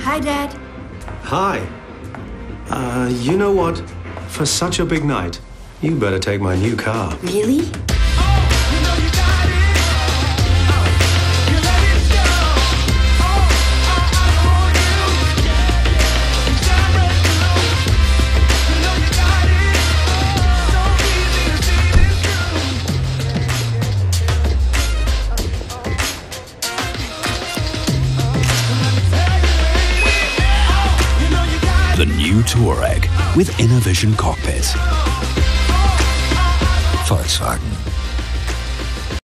Hi, Dad. Hi. You know what? For such a big night, you better take my new car. Really? The new Touareg with Innovision cockpit. Volkswagen.